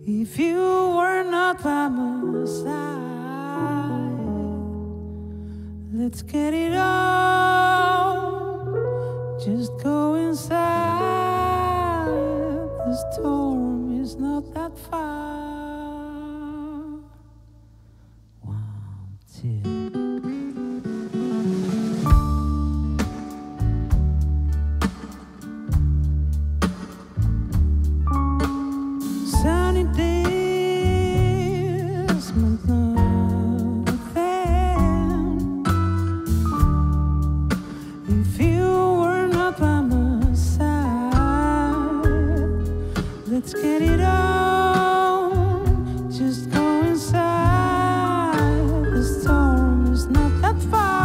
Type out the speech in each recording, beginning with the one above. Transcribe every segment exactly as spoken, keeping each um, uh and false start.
If you were not by my side, let's get it on. Just go inside. The storm is not that far. One, two. Sunny days meant nothing if you were not by my side. Let's get it on. Just go inside. The storm is not that far.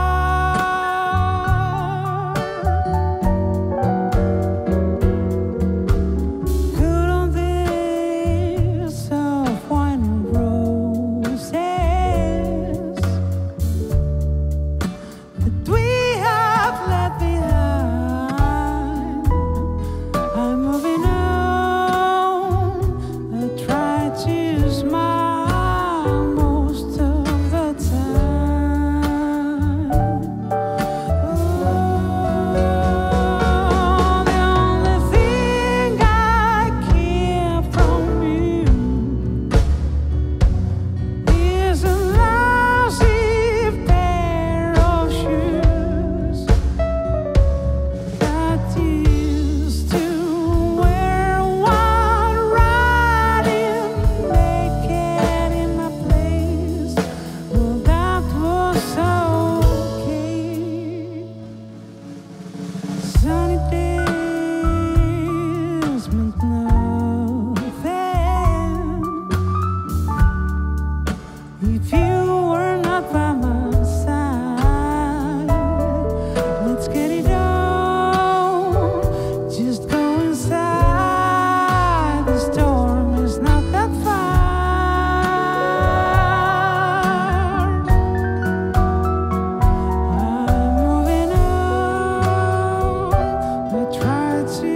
Sunny days meant nothing if you were not by my side. Let's get it on. Just go inside. The storm is not that far. I'm moving on. I try to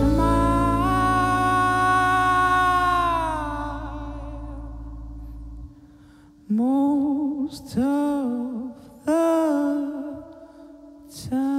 smile most of the time.